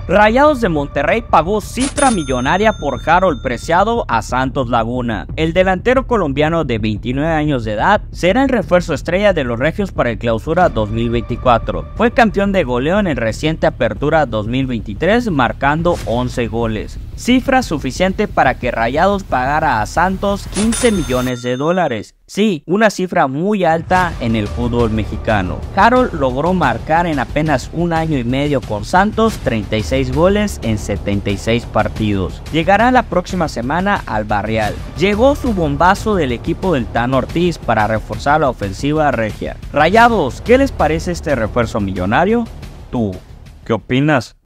Rayados de Monterrey pagó cifra millonaria por Harold Preciado a Santos Laguna. El delantero colombiano de 29 años de edad será el refuerzo estrella de los regios para el Clausura 2024. Fue campeón de goleo en el reciente Apertura 2023 marcando 11 goles. Cifra suficiente para que Rayados pagara a Santos 15 millones de dólares. Sí, una cifra muy alta en el fútbol mexicano. Harold logró marcar en apenas un año y medio con Santos 36 goles en 76 partidos. Llegará la próxima semana al Barrial. Llegó su bombazo del equipo del Tan Ortiz para reforzar la ofensiva regia. Rayados, ¿qué les parece este refuerzo millonario? ¿Tú qué opinas?